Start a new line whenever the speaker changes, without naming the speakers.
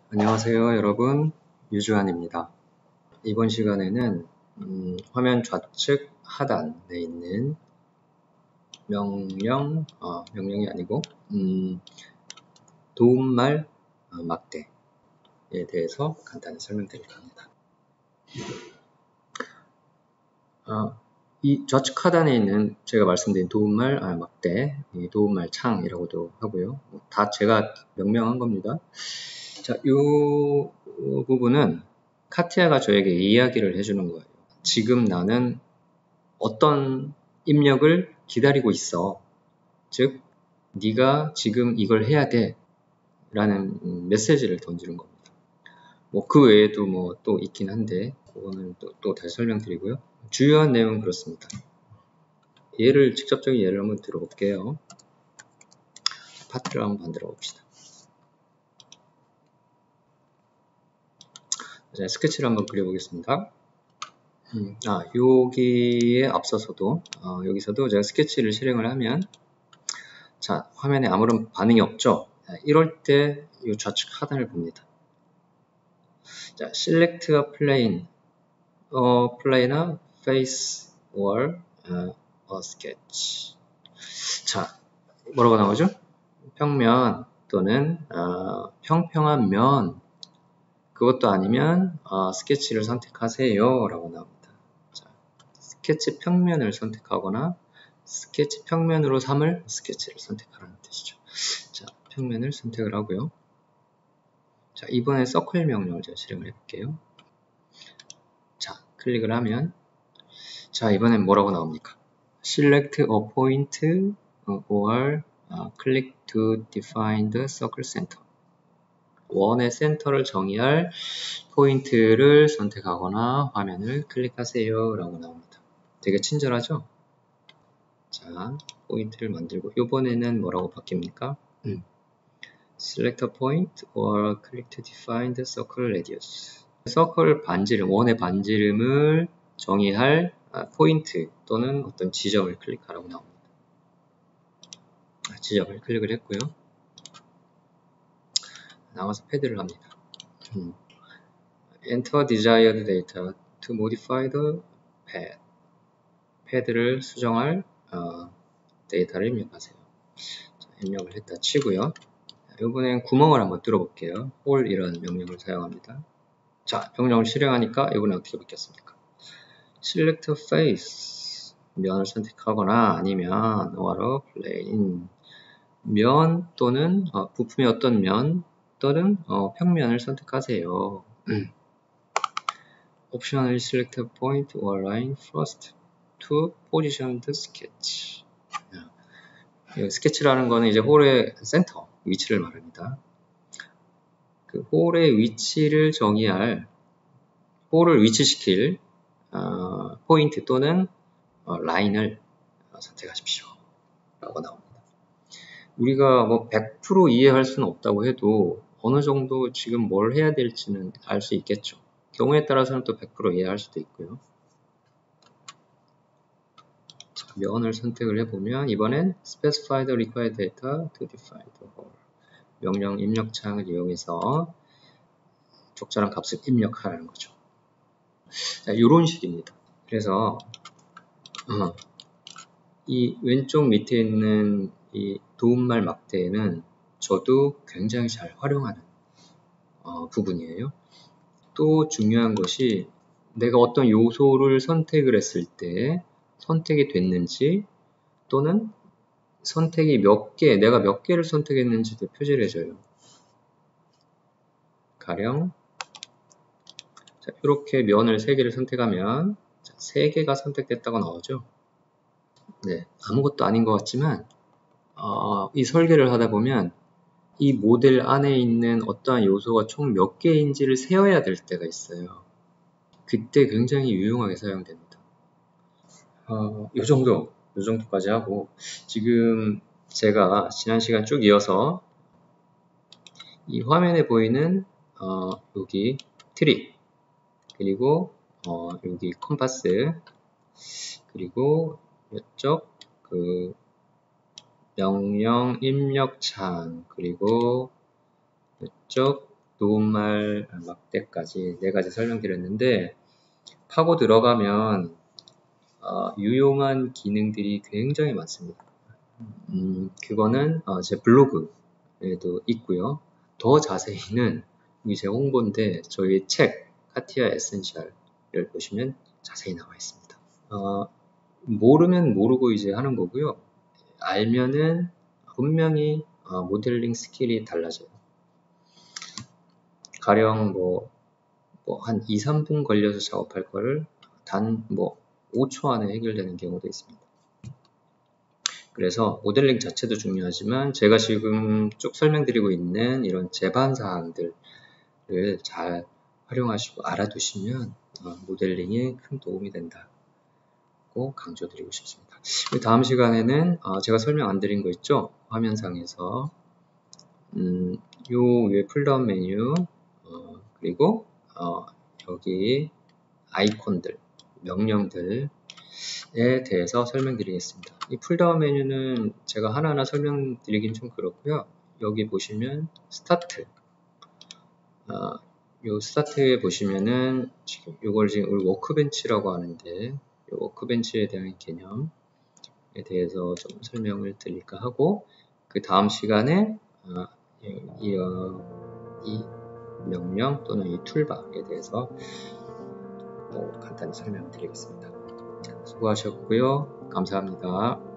안녕하세요 여러분, 유주환입니다. 이번 시간에는 화면 좌측 하단에 있는 명령이 아니고 도움말 막대에 대해서 간단히 설명드릴까 합니다. 이 좌측 하단에 있는 제가 말씀드린 도움말 막대, 도움말 창이라고도 하고요. 다 제가 명명한 겁니다. 자, 이 부분은 카티아가 저에게 이야기를 해주는 거예요. 지금 나는 어떤 입력을 기다리고 있어. 즉, 네가 지금 이걸 해야 돼. 라는 메시지를 던지는 겁니다. 그 외에도 또 있긴 한데, 그거는 또 다시 설명드리고요. 주요한 내용은 그렇습니다. 직접적인 예를 한번 들어볼게요. 파트를 한번 만들어 봅시다. 자, 스케치를 한번 그려보겠습니다. 여기에 앞서서도, 여기서도 제가 스케치를 실행을 하면, 자, 화면에 아무런 반응이 없죠? 이럴 때 이 좌측 하단을 봅니다. 자, select a plane, 플레이나 face or a sketch. 자, 뭐라고 나오죠? 평면 또는 평평한 면, 그것도 아니면 스케치를 선택하세요 라고 나옵니다. 자, 스케치 평면을 선택하거나 스케치 평면으로 삼을 스케치를 선택하라는 뜻이죠. 자, 평면을 선택을 하고요. 자, 이번에 서클 명령을 제가 실행을 해볼게요. 자, 클릭을 하면, 자, 이번엔 뭐라고 나옵니까? Select a point or click to define the circle center. 원의 센터를 정의할 포인트를 선택하거나 화면을 클릭하세요 라고 나옵니다. 되게 친절하죠? 자, 포인트를 만들고, 이번에는 뭐라고 바뀝니까? Select a point or click to define the circle radius. 서클 반지름, 원의 반지름을 정의할 포인트 또는 어떤 지점을 클릭하라고 나옵니다. 지점을 클릭을 했고요. 나가서 패드를 합니다. Enter desired data to modify the pad. 패드를 수정할 데이터를 입력하세요. 자, 입력을 했다 치고요. 이번엔 구멍을 한번 뚫어볼게요. 홀 이런 명령을 사용합니다. 자, 명령을 실행하니까 이번에 어떻게 바뀌었습니까? Select face, 면을 선택하거나 아니면 or plane, 면 또는 부품의 어떤 면 또는 평면을 선택하세요. Optionally select a point or line first to position the sketch. 스케치라는 거는 이제 홀의 센터, 위치를 말합니다. 그 홀의 위치를 정의할, 홀을 위치시킬 포인트 또는 라인을 선택하십시오 라고 나옵니다. 우리가 100% 이해할 수는 없다고 해도 어느 정도 지금 뭘 해야 될지는 알 수 있겠죠. 경우에 따라서는 또 100% 이해할 수도 있고요. 자, 면을 선택을 해보면 이번엔 specify the required data to define the hole. 명령 입력창을 이용해서 적절한 값을 입력하라는 거죠. 자, 이런 식입니다. 그래서 이 왼쪽 밑에 있는 이 도움말 막대는 저도 굉장히 잘 활용하는 부분이에요. 또 중요한 것이 내가 어떤 요소를 선택을 했을 때 선택이 됐는지 또는 선택이 내가 몇 개를 선택했는지도 표시를 해줘요. 가령 자, 이렇게 면을 3개를 선택하면 3개가 선택됐다고 나오죠. 네, 아무것도 아닌 것 같지만 이 설계를 하다 보면 이 모델 안에 있는 어떠한 요소가 총 몇 개인지를 세어야 될 때가 있어요. 그때 굉장히 유용하게 사용됩니다. 요 정도까지 하고 지금 제가 지난 시간 쭉 이어서 이 화면에 보이는 여기 트리 그리고 여기 컴파스 그리고 이쪽 그 명령 입력창 그리고 이쪽 도움말 막대까지 4가지 설명드렸는데, 파고 들어가면 유용한 기능들이 굉장히 많습니다. 그거는 제 블로그에도 있고요. 더 자세히는 여기 제 홍보인데 저희 책 카티아 에센셜을 보시면 자세히 나와 있습니다. 모르면 모르고 이제 하는 거고요. 알면은 분명히 모델링 스킬이 달라져요. 가령 한 2, 3분 걸려서 작업할 거를 단 5초 안에 해결되는 경우도 있습니다. 그래서 모델링 자체도 중요하지만 제가 지금 쭉 설명드리고 있는 이런 제반 사항들을 잘 활용하시고 알아두시면 모델링에 큰 도움이 된다고 강조드리고 싶습니다. 다음 시간에는 제가 설명 안 드린 거 있죠? 화면상에서 요 위에 풀다운 메뉴 그리고 여기 아이콘들, 명령들에 대해서 설명드리겠습니다. 이 풀다운 메뉴는 제가 하나하나 설명드리긴 좀 그렇고요. 여기 보시면 스타트, 요 스타트에 보시면은 지금 요걸 지금 우리 워크벤치라고 하는데 이 워크벤치에 대한 개념에 대해서 좀 설명을 드릴까 하고, 그 다음 시간에 이 명령 또는 이 툴바에 대해서 간단히 설명드리겠습니다. 수고하셨고요. 감사합니다.